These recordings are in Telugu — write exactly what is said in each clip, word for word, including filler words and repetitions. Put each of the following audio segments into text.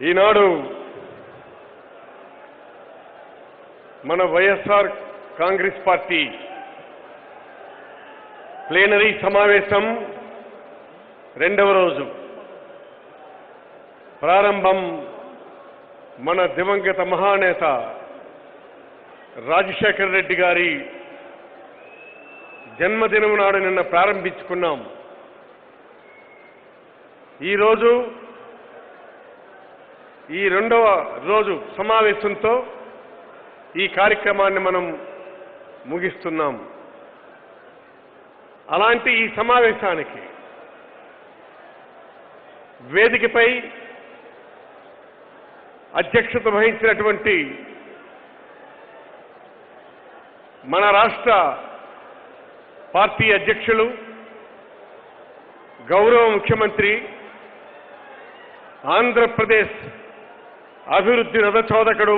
ఈనాడు మన వైఎస్ఆర్ కాంగ్రెస్ పార్టీ ప్లేనరీ సమావేశం రెండవ రోజు ప్రారంభం మన దివంగత మహానేత రాజశేఖర రెడ్డి గారి జన్మదినం నాడు నిన్న ప్రారంభించుకున్నాం. ఈరోజు ఈ రెండవ రోజు సమావేశంతో ఈ కార్యక్రమాన్ని మనం ముగిస్తున్నాం. అలాంటి ఈ సమావేశానికి వేదికపై అధ్యక్షత వహించినటువంటి మన రాష్ట్ర పార్టీ అధ్యక్షులు గౌరవ ముఖ్యమంత్రి ఆంధ్రప్రదేశ్ అభివృద్ధి రథచోదకుడు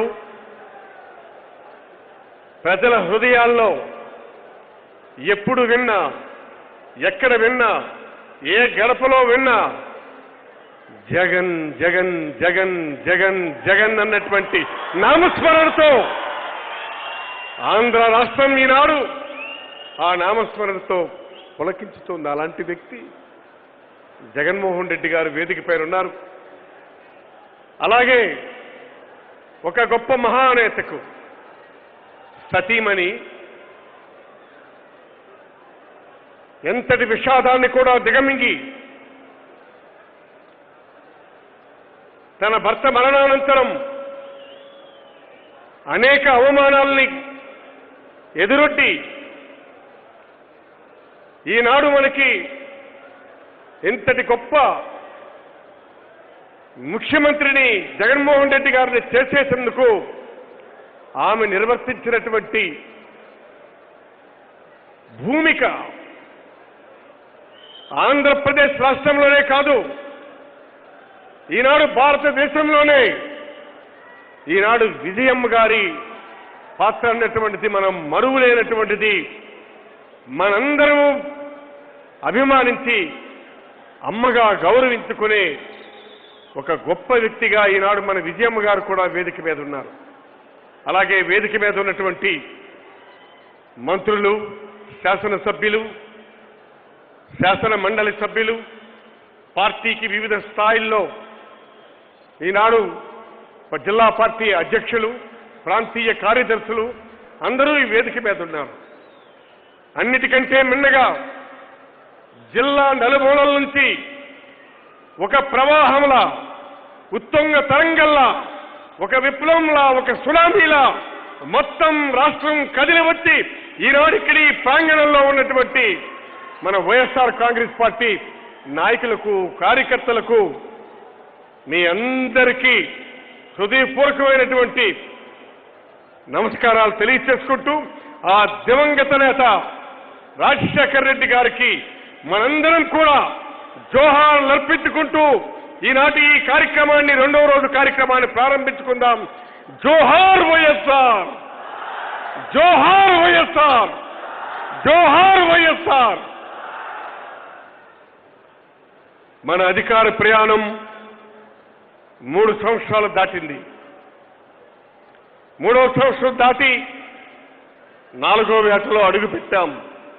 ప్రజల హృదయాల్లో ఎప్పుడు విన్నా ఎక్కడ విన్నా ఏ గడపలో విన్నా జగన్ జగన్ జగన్ జగన్ జగన్ అన్నటువంటి నామస్మరణతో ఆంధ్ర రాష్ట్రం ఈనాడు ఆ నామస్మరణతో పులకించుతోంది. అలాంటి వ్యక్తి జగన్మోహన్ రెడ్డి గారు వేదికపై ఉన్నారు. అలాగే ఒక గొప్ప మహానేతకు సతీమణి ఎంతటి విషాదాన్ని కూడా దిగమింగి తన భర్త మరణానంతరం అనేక అవమానాలని ఎదురొడ్డి ఈనాడు మనకి ఎంతటి గొప్ప ముఖ్యమంత్రిని జగన్మోహన్ రెడ్డి గారిని చేసేందుకు ఆమె నిర్వర్తించినటువంటి భూమిక ఆంధ్రప్రదేశ్ రాష్ట్రంలోనే కాదు, ఈనాడు భారతదేశంలోనే ఈనాడు విజయమ్మ గారి పాత్ర అన్నటువంటిది మనం మరువులేనటువంటిది మనందరము అభిమానించి అమ్మగా గౌరవించుకునే ఒక గొప్ప వ్యక్తిగా ఈనాడు మన విజయమ్మ గారు కూడా వేదిక మీద ఉన్నారు. అలాగే వేదిక మీద ఉన్నటువంటి మంత్రులు, శాసనసభ్యులు, శాసన మండలి సభ్యులు, పార్టీకి వివిధ స్థాయిల్లో ఈనాడు జిల్లా పార్టీ అధ్యక్షులు, ప్రాంతీయ కార్యదర్శులు అందరూ ఈ వేదిక మీద ఉన్నారు. అన్నిటికంటే మిన్నగా జిల్లా నలుమూలల నుంచి ఒక ప్రవాహంలా, ఉత్తుంగ తరంగంలా, ఒక విప్లవంలా, ఒక సునామీలా మొత్తం రాష్ట్రం కదిలి వచ్చి ఈనాడు ఇక్కడ ఈ ప్రాంగణంలో ఉన్నటువంటి మన వైఎస్ఆర్ కాంగ్రెస్ పార్టీ నాయకులకు, కార్యకర్తలకు మీ అందరికీ హృదయపూర్వకమైనటువంటి నమస్కారాలు తెలియచేసుకుంటూ ఆ దివంగత నేత రాజశేఖర రెడ్డి గారికి మనందరం కూడా జోహార్లు అర్పించుకుంటూ ఈనాటి ఈ కార్యక్రమాన్ని రెండవ రోజు కార్యక్రమాన్ని ప్రారంభించుకుందాం. జోహార్ వైఎస్ఆర్, జోహార్ వైఎస్ఆర్, జోహార్ వైఎస్ఆర్. మన అధికార ప్రయాణం మూడు సంవత్సరాలు దాటింది. మూడవ సంవత్సరం దాటి నాలుగో వేటలో అడుగు పెట్టాం.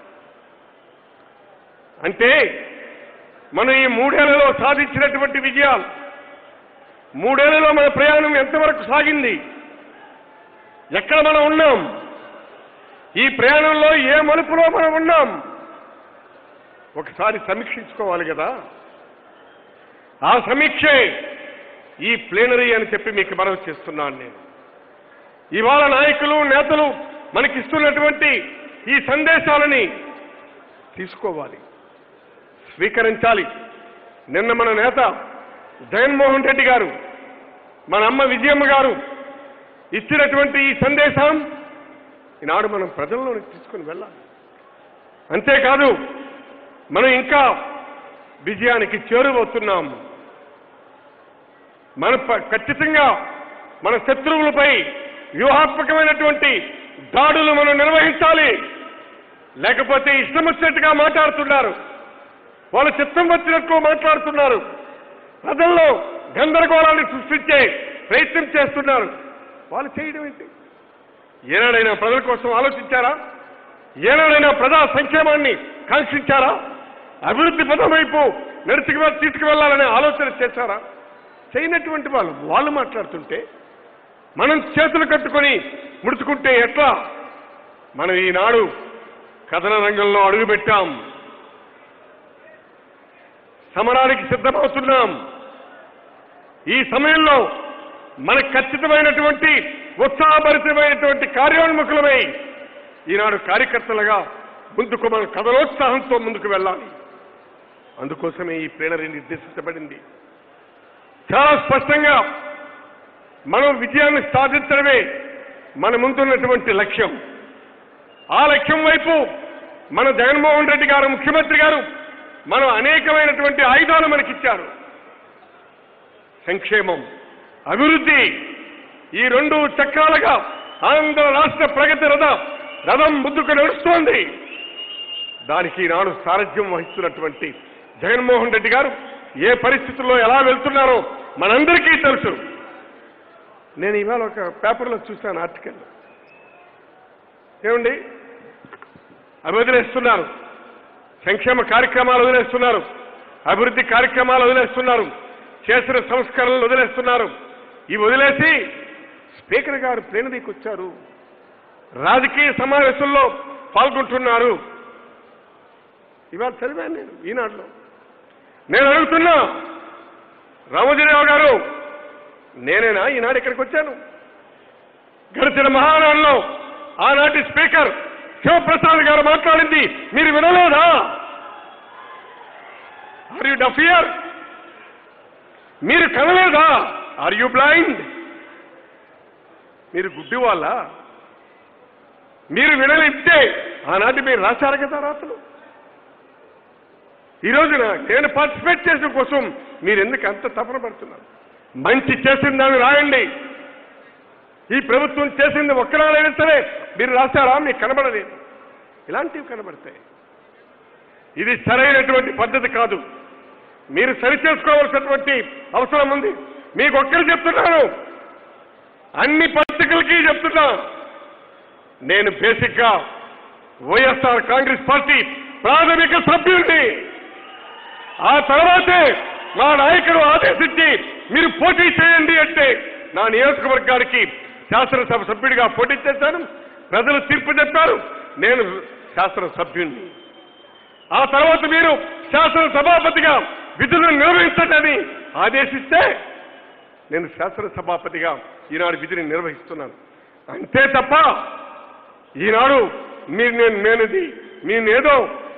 అంటే మనం ఈ మూడేళ్లలో సాధించినటువంటి విజయాలు, మూడేళ్లలో మన ప్రయాణం ఎంతవరకు సాగింది, ఎక్కడ మనం ఉన్నాం, ఈ ప్రయాణంలో ఏ మలుపులో మనం ఉన్నాం ఒకసారి సమీక్షించుకోవాలి కదా. ఆ సమీక్షే ఈ ప్లేనరీ అని చెప్పి మీకు మనవి చేస్తున్నాను. నేను ఇవాళ నాయకులు, నేతలు మనకిస్తున్నటువంటి ఈ సందేశాలని తీసుకోవాలి, స్వీకరించాలి. నిన్న మన నేత జగన్మోహన్ రెడ్డి గారు, మన అమ్మ విజయమ్మ గారు ఇచ్చినటువంటి ఈ సందేశం ఈనాడు మనం ప్రజల్లోకి తీసుకుని వెళ్ళాలి. అంతేకాదు మనం ఇంకా విజయానికి చేరువవుతున్నాం. మన ఖచ్చితంగా మన శత్రువులపై వ్యూహాత్మకమైనటువంటి దాడులు మనం నిర్వహించాలి. లేకపోతే ఇష్టం వచ్చినట్టుగా మాట్లాడుతున్నారు, వాళ్ళ చిత్తం వచ్చినట్లు మాట్లాడుతున్నారు. ప్రజల్లో గందరగోళాన్ని సృష్టించే ప్రయత్నం చేస్తున్నారు. వాళ్ళు చేయడం ఏంటి? ఏనాడైనా ప్రజల కోసం ఆలోచించారా? ఏనాడైనా ప్రజా సంక్షేమాన్ని కాంక్షించారా? అభివృద్ధి పదం వైపు నడిచికి తీసుకువెళ్లాలనే ఆలోచన చేశారా? చేయనటువంటి వాళ్ళు వాళ్ళు మాట్లాడుతుంటే మనం చేతులు కట్టుకొని ముడుచుకుంటే ఎట్లా? మనం ఈనాడు కథన రంగంలో అడుగుపెట్టాం, సమరానికి సిద్ధమవుతున్నాం. ఈ సమయంలో మనకు ఖచ్చితమైనటువంటి ఉత్సాహభరితమైనటువంటి కార్యోన్ముఖులమై ఈనాడు కార్యకర్తలుగా ముందుకు మన కథలోత్సాహంతో ముందుకు వెళ్ళాలి. అందుకోసమే ఈ ప్లేనరీ నిర్దేశించబడింది. చాలా స్పష్టంగా మనం విజయాన్ని సాధించడమే మన ముందున్నటువంటి లక్ష్యం. ఆ లక్ష్యం వైపు మన జగన్మోహన్ రెడ్డి గారు ముఖ్యమంత్రి గారు మనం అనేకమైనటువంటి ఆయుధాలు మనకిచ్చారు. సంక్షేమం, అభివృద్ధి, ఈ రెండు చక్రాలుగా ఆంధ్ర రాష్ట్ర ప్రగతి రథ రథం ముందుకు నడుస్తోంది. దానికి ఈనాడు సారథ్యం వహిస్తున్నటువంటి జగన్మోహన్ రెడ్డి గారు ఏ పరిస్థితుల్లో ఎలా వెళ్తున్నారో మనందరికీ తెలుసు. నేను ఇవాళ ఒక పేపర్లో చూశాను ఆర్టికల్. ఏమండి, అవి వదిలేస్తున్నారు, సంక్షేమ కార్యక్రమాలు వదిలేస్తున్నారు, అభివృద్ధి కార్యక్రమాలు వదిలేస్తున్నారు, చేసిన సంస్కరణలు వదిలేస్తున్నారు. ఇవి వదిలేసి స్పీకర్ గారు ప్లేనరీకి వచ్చారు, రాజకీయ సమావేశంలో పాల్గొంటున్నారు. ఇవాళ చదివాను నేను ఈనాడులో. నేను అడుగుతున్నా, రామోజీరావు గారు, నేనేనా ఈనాడు ఇక్కడికి వచ్చాను? గడిచిన మహానాడులో ఆనాటి స్పీకర్ శివప్రసాద్ గారు మాట్లాడింది మీరు వినలేదా? Are you duffer? మీరు కనలేదా? Are you blind? మీరు గుడ్డి వాళ్ళ? మీరు వినలిస్తే ఆనాటి మీరు రాశారు కదా రాతలు. ఈ రోజున నేను పార్టిసిపేట్ చేసిన కోసం మీరు ఎందుకు అంత తపన పడుతున్నారు? మంచి చేసిందని రాయండి. ఈ ప్రభుత్వం చేసింది ఒక్కనాడైనా సరే మీరు రాశారా? మీకు కనబడలేదు. ఇలాంటివి కనబడతాయి. ఇది సరైనటువంటి పద్ధతి కాదు. మీరు సరిచేసుకోవాల్సినటువంటి అవసరం ఉంది. మీకు ఒక్కరు చెప్తున్నాను, అన్ని పత్రికలకి చెప్తున్నా, నేను బేసిక్ గా వైఎస్ఆర్ కాంగ్రెస్ పార్టీ ప్రాథమిక సభ్యుడిని. ఆ తర్వాతే మా నాయకుడు ఆదేశించి మీరు పోటీ చేయండి అంటే నా నియోజకవర్గానికి శాసనసభ సభ్యుడిగా పోటీ చేశాను. ప్రజలు తీర్పు చెప్పారు, నేను శాసనసభ్యుడిని. ఆ తర్వాత మీరు శాసనసభాపతిగా విధులను నిర్వహించండి ఆదేశిస్తే నేను శాసనసభాపతిగా ఈనాడు విధిని నిర్వహిస్తున్నాను. అంతే తప్ప ఈనాడు మీరు నేను నేనుది నేనేదో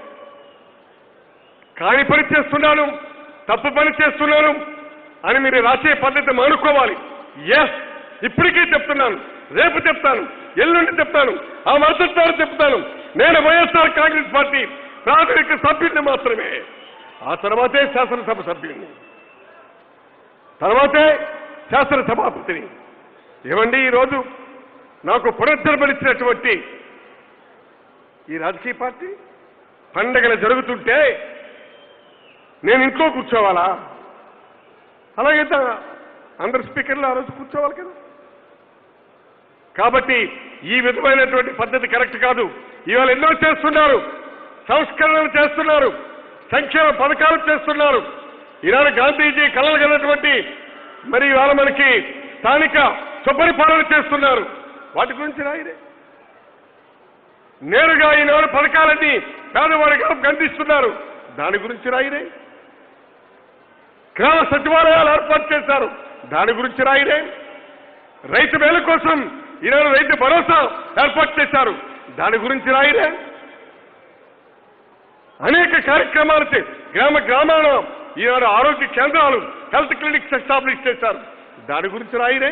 కాని పని చేస్తున్నాను, తప్పు పని చేస్తున్నాను అని మీరు రాసే పద్ధతి మానుకోవాలి. ఎస్, ఇప్పటికీ చెప్తున్నాను, రేపు చెప్తాను, ఎల్లుండి చెప్తాను, ఆ మరుసటి చెప్తాను, నేను వైఎస్ఆర్ కాంగ్రెస్ పార్టీ ప్రాథమిక సభ్యుడిని మాత్రమే. ఆ తర్వాతే శాసనసభ సభ్యుడిని, తర్వాతే శాసనసభాపతిని. ఏమండి, ఈరోజు నాకు పునరుద్ధరించినటువంటి ఈ రాజకీయ పార్టీ పండగలు జరుగుతుంటే నేను ఇంట్లో కూర్చోవాలా? అలాగైతే అందరు స్పీకర్లు ఆ రోజు కూర్చోవాలి కదా. కాబట్టి ఈ విధమైనటువంటి పద్ధతి కరెక్ట్ కాదు. ఇవాళ ఎన్నో చేస్తున్నారు, సంస్కరణలు చేస్తున్నారు, సంక్షేమ పథకాలు చేస్తున్నారు. ఈనాడు గాంధీజీ కలలు కన్నటువంటి మరి ఇవాళ మనకి స్థానిక సుపరిపాలన చేస్తున్నారు. వాటి గురించి రాయిరే. నేరుగా ఈనాడు పథకాలన్నీ పేదవాడిగా అందిస్తున్నారు. దాని గురించి రాయిరే. గ్రామ సచివాలయాలు ఏర్పాటు చేశారు. దాని గురించి రాయిరే. రైతు మేలు కోసం ఈనాడు రైతు భరోసా ఏర్పాటు చేశారు. దాని గురించి రాయిరే. అనేక కార్యక్రమాలు గ్రామ గ్రామాల ఈనాడు ఆరోగ్య కేంద్రాలు, హెల్త్ క్లినిక్స్ ఎస్టాబ్లిష్ చేశారు. దాని గురించి రాయిరే.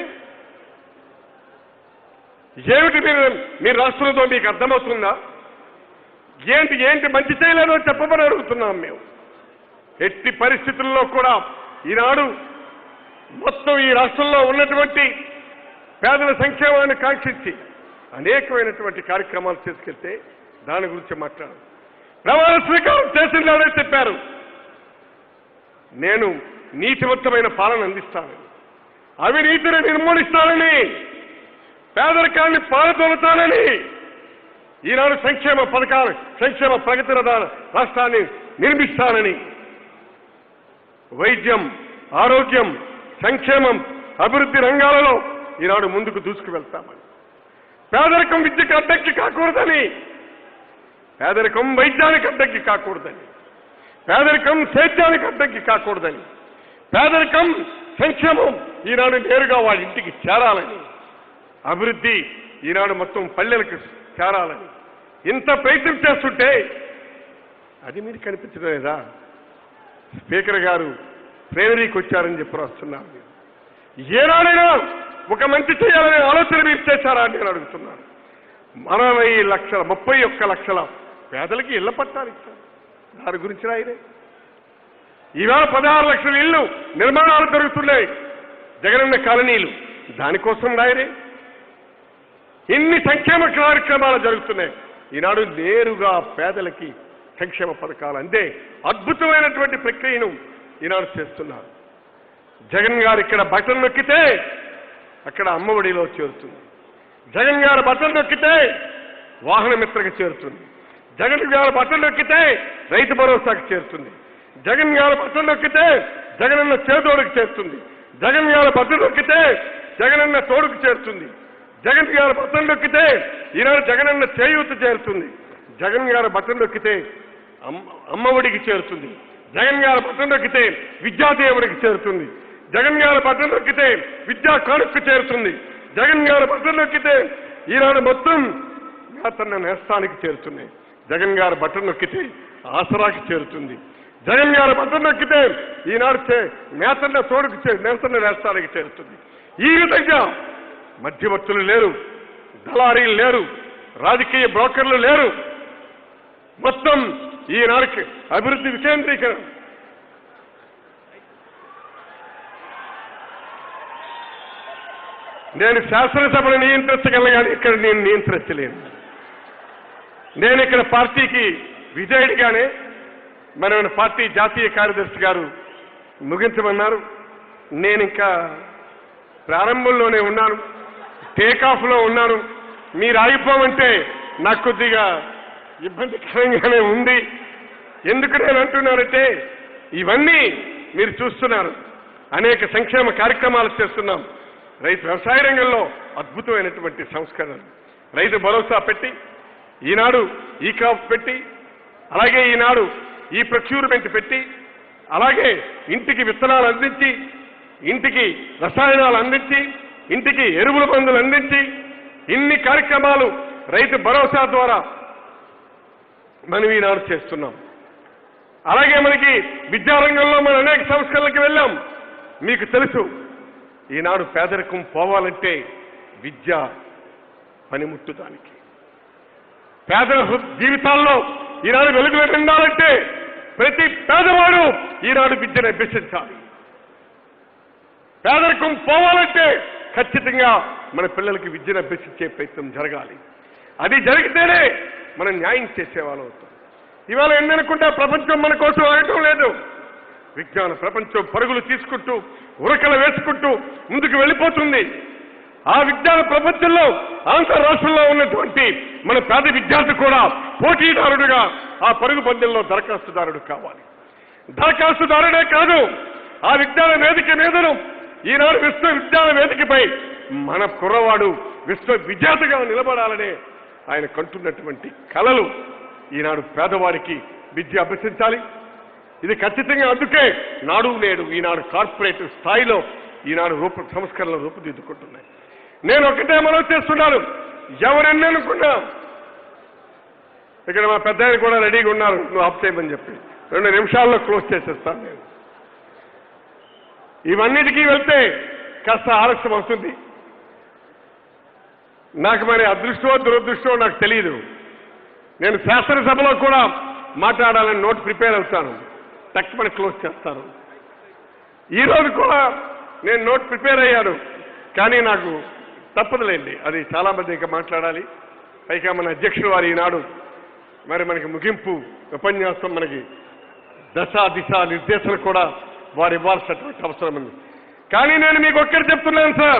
ఏమిటి మీరు మీ రాష్ట్రంతో మీకు అర్థమవుతుందా? ఏంటి ఏంటి మంచి చేయలేదో చెప్పమని అడుగుతున్నాం మేము. ఎట్టి పరిస్థితుల్లో కూడా ఈనాడు మొత్తం ఈ రాష్ట్రంలో ఉన్నటువంటి పేదల సంక్షేమాన్ని కాంక్షించి అనేకమైనటువంటి కార్యక్రమాలు తీసుకెళ్తే దాని గురించి మాట్లాడారు. ప్రమాణ స్వీకారం చేసిందానే చెప్పారు. నేను నీతివంతమైన పాలన అందిస్తానని, అవినీతిని నిర్మూలిస్తానని, పేదరికాన్ని పారదోలుతానని, ఈనాడు సంక్షేమ పథకాలు సంక్షేమ ప్రగతి రాష్ట్రాన్ని నిర్మిస్తానని, వైద్యం, ఆరోగ్యం, సంక్షేమం, అభివృద్ధి రంగాలలో ఈనాడు ముందుకు దూసుకు వెళ్తామని, పేదరికం విద్యకు అడ్డంకి కాకూడదని, పేదరికం వైద్యానికి అడ్డంకి కాకూడదని, పేదరికం సేద్యానికి అడ్డంకి కాకూడదని, పేదరికం సంక్షేమం ఈనాడు నేరుగా వాళ్ళ ఇంటికి చేరాలని, అభివృద్ధి ఈనాడు మొత్తం పల్లెలకు చేరాలని ఇంత ప్రయత్నం చేస్తుంటే అది మీరు కనిపించడం లేదా? స్పీకర్ గారు ప్రేరణకి వచ్చారని చెప్పి వస్తున్నారు. ఏనాడైనా ఒక మంచి చేయాలనే ఆలోచన మీరు చేశారా అని నేను అడుగుతున్నాను. అరవై లక్షల ముప్పై ఒక్క లక్షల పేదలకి ఇళ్ల పట్టాలు ఇచ్చారు. దాని గురించి రాయరే. ఈవేళ పదహారు లక్షల ఇళ్లు నిర్మాణాలు జరుగుతున్నాయి, జగనన్న కాలనీలు, దానికోసం రాయరే. ఇన్ని సంక్షేమ కార్యక్రమాలు జరుగుతున్నాయి. ఈనాడు నేరుగా పేదలకి సంక్షేమ పథకాలు అందే అద్భుతమైనటువంటి ప్రక్రియను ఈనాడు చేస్తున్నారు. జగన్ గారు ఇక్కడ బటన్ నొక్కితే అక్కడ అమ్మఒడిలో చేరుతుంది. జగన్ గారు బటన్ నొక్కితే వాహన మిత్రకు చేరుతుంది. జగన్ గారు బటన్ నొక్కితే రైతు భరోసాకు చేరుతుంది. జగన్ గారు బటన్ నొక్కితే జగనన్న చేదోడుకు చేరుతుంది. జగన్ గారు బటన్ నొక్కితే జగనన్న తోడుకు చేరుతుంది. జగన్ గారు బటన్ నొక్కితే ఈనాడు జగనన్న చేయూత చేరుతుంది. జగన్ గారు బటన్ నొక్కితే అమ్మఒడికి చేరుతుంది. జగన్ గారు బటన్ నొక్కితే విద్యాదేవుడికి చేరుతుంది. జగన్ గారు బటన్ నొక్కితే విద్యా కానుక్కు చేరుతుంది. జగన్ గారు బటన్ నొక్కితే ఈనాడు మొత్తం తన నేస్తానికి చేరుతున్నాయి. జగన్ గారు బటన్ నొక్కితే ఆసరాకి చేరుతుంది. జగన్ గారు బటన్ నొక్కితే ఈనాడు నేతన్న తోడుకు నేతన్న నేస్తానికి చేరుతుంది. ఈ విధంగా మధ్యవర్తులు లేరు, దళారీలు లేరు, రాజకీయ బ్రోకర్లు లేరు. మొత్తం ఈనాడికి అభివృద్ధి వికేంద్రీకరణ. నేను శాసనసభను నియంత్రించగలను కానీ ఇక్కడ నేను నియంత్రించలేను. నేను ఇక్కడ పార్టీకి విజయుడిగానే మన పార్టీ జాతీయ కార్యదర్శి గారు ముగించమన్నారు. నేను ఇంకా ప్రారంభంలోనే ఉన్నాను, టేకాఫ్లో ఉన్నాను. మీరు ఆగిపోమంటే నాకు కొద్దిగా ఇబ్బందికరంగానే ఉంది. ఎందుకు నేను అంటున్నానంటే ఇవన్నీ మీరు చూస్తున్నారు, అనేక సంక్షేమ కార్యక్రమాలు చేస్తున్నాం. రైతు వ్యవసాయ రంగంలో అద్భుతమైనటువంటి సంస్కరణలు, రైతు భరోసా పెట్టి, ఈనాడు ఈ క్రాప్ పెట్టి, అలాగే ఈనాడు ఈ ప్రొక్యూర్మెంట్ పెట్టి, అలాగే ఇంటికి విత్తనాలు అందించి, ఇంటికి రసాయనాలు అందించి, ఇంటికి ఎరువుల మందులు అందించి, ఇన్ని కార్యక్రమాలు రైతు భరోసా ద్వారా మనం ఈనాడు చేస్తున్నాం. అలాగే మనకి విద్యారంగంలో మనం అనేక సంస్కరణలకు వెళ్ళాం. మీకు తెలుసు, ఈనాడు పేదరికం పోవాలంటే విద్య పనిముట్టుదానికి. పేదల జీవితాల్లో ఈనాడు వెలుగులు నిండాలంటే ప్రతి పేదవాడు ఈనాడు విద్యను అభ్యసించాలి. పేదరికం పోవాలంటే ఖచ్చితంగా మన పిల్లలకి విద్యను అభ్యసించే ప్రయత్నం జరగాలి. అది జరిగితేనే మనం న్యాయం చేసేవాళ్ళం అవుతాం. ఇవాళ ఎన్ననుకుంటే ప్రపంచం మన కోసం ఆగటం లేదు. విజ్ఞాన ప్రపంచం పరుగులు తీసుకుంటూ ఉరకలు వేసుకుంటూ ముందుకు వెళ్ళిపోతుంది. ఆ విజ్ఞాన ప్రపంచంలో ఆంధ్ర రాష్ట్రంలో ఉన్నటువంటి మన పేద విద్యార్థి కూడా పోటీదారుడుగా ఆ పరుగు పందెంలో దరఖాస్తుదారుడు కావాలి. దరఖాస్తుదారుడే కాదు, ఆ విజ్ఞాన వేదిక మీదను ఈనాడు విశ్వవిద్యాలయ వేదికపై మన కుర్రవాడు విశ్వ విజేతగా నిలబడాలనే ఆయన కంటున్నటువంటి కలలు. ఈనాడు పేదవారికి విద్య అభ్యసించాలి. ఇది ఖచ్చితంగా అందుకే నాడు నేడు ఈనాడు కార్పొరేట్ స్థాయిలో ఈనాడు రూప సంస్కరణలు రూపుదిద్దుకుంటున్నాయి. నేను ఒకటే మనం చేస్తున్నాను, ఎవరెన్ననుకున్నా ఇక్కడ మా పెద్ద ఆయన కూడా రెడీగా ఉన్నారు, నువ్వు ఆఫ్ చేయమని చెప్పి రెండు నిమిషాల్లో క్లోజ్ చేసేస్తాను. నేను ఇవన్నిటికీ వెళ్తే కాస్త ఆలస్యం వస్తుంది. నాకు మరి అదృష్టమో దురదృష్టమో నాకు తెలియదు. నేను శాసనసభలో కూడా మాట్లాడాలని నోట్ ప్రిపేర్ అవుతాను, తక్కువ క్లోజ్ చేస్తాను. ఈరోజు కూడా నేను నోట్ ప్రిపేర్ అయ్యాను, కానీ నాకు తప్పదులేండి, అది చాలా మంది ఇంకా మాట్లాడాలి. పైగా మన అధ్యక్షుడు వారు ఈనాడు మరి మనకి ముగింపు ఉపన్యాసం, మనకి దశ దిశ నిర్దేశన కూడా వారు ఇవ్వాల్సినటువంటి అవసరం ఉంది. కానీ నేను మీకు ఒక్కటి చెప్తున్నాను సార్,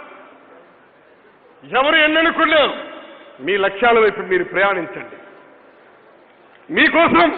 ఎవరు ఎన్ననుకున్నా మీ లక్ష్యాల వైపు మీరు ప్రయాణించండి. మీకోసం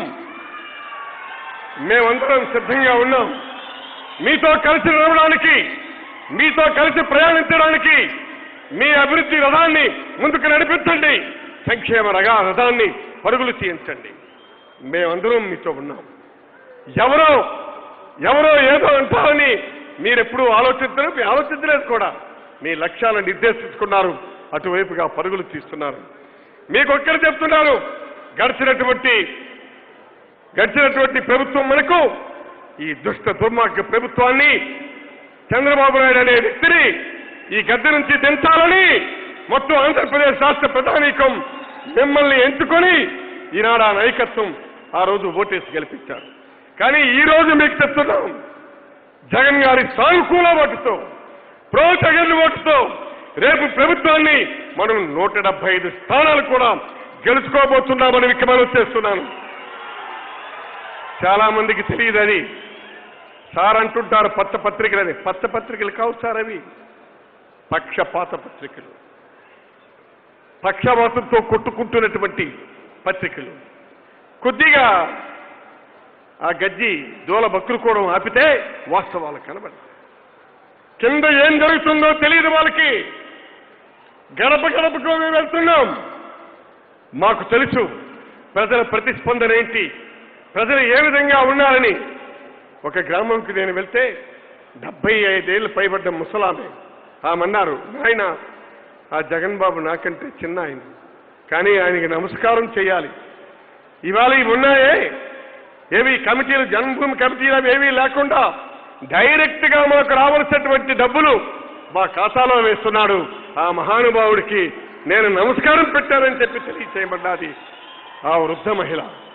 మేమందరం సిద్ధంగా ఉన్నాం. మీతో కలిసి నడవడానికి, మీతో కలిసి ప్రయాణించడానికి, మీ అభివృద్ధి రథాన్ని ముందుకు నడిపించండి, సంక్షేమ రగా రథాన్ని పరుగులు తీయించండి. మేమందరం మీతో ఉన్నాం. ఎవరో ఎవరో ఏదో అంటారని మీరెప్పుడూ ఆలోచించరు, మీ ఆలోచించలేదు కూడా. మీ లక్ష్యాలను నిర్దేశించుకున్నారు, అటువైపుగా పరుగులు తీస్తున్నారు. మీకు ఒక్కరు చెప్తున్నారు, గడిచినటువంటి గడిచినటువంటి ప్రభుత్వం మనకు ఈ దుష్ట దుర్మార్గ ప్రభుత్వాన్ని, చంద్రబాబు నాయుడు అనే వ్యక్తిని ఈ గద్దె నుంచి దించాలని మొత్తం ఆంధ్రప్రదేశ్ రాష్ట్ర ప్రధానికం మిమ్మల్ని ఎంచుకొని ఈనాడు ఆ నాయకత్వం ఆ రోజు ఓటేసి గెలిపించారు. కానీ ఈ రోజు మీకు చెప్తున్నాం, జగన్ గారి సానుకూల ఓటుతో, ప్రో జగన్ ఓటుతో రేపు ప్రభుత్వాన్ని మనం నూట డెబ్బై ఐదు స్థానాలు కూడా గెలుచుకోబోతున్నామని విజ్ఞప్తి చేస్తున్నాను. చాలా మందికి తెలియదు అది. సార్ అంటుంటారు పచ్చ పత్రికలని. పచ్చ పత్రికలు కావు సార్, అవి పక్షపాత పత్రికలు, పక్షపాతంతో కొట్టుకుంటున్నటువంటి పత్రికలు. కొద్దిగా ఆ గజ్జి దూల బక్కులుకోవడం ఆపితే వాస్తవాలు కనబడతాయి. కింద ఏం జరుగుతుందో తెలియదు వాళ్ళకి. గడప గడపకు మేము వెళ్తున్నాం, మాకు తెలుసు ప్రజల ప్రతిస్పందన ఏంటి, ప్రజలు ఏ విధంగా ఉన్నారని. ఒక గ్రామంకి నేను వెళ్తే డెబ్బై ఐదేళ్లు పైబడ్డ ముసలామె ఆమన్నారు, ఆయన ఆ జగన్ బాబు నాకంటే చిన్న ఆయన, కానీ ఆయనకి నమస్కారం చేయాలి. ఇవాళ ఇవి ఉన్నాయే, ఏవి కమిటీలు, జన్మభూమి కమిటీలు అవి ఏవీ లేకుండా డైరెక్ట్ గా మాకు రావాల్సినటువంటి డబ్బులు మా ఖాతాలో వేస్తున్నాడు. ఆ మహానుభావుడికి నేను నమస్కారం పెట్టానని చెప్పి తెలియచేయబడ్డాది ఆ వృద్ధ మహిళ.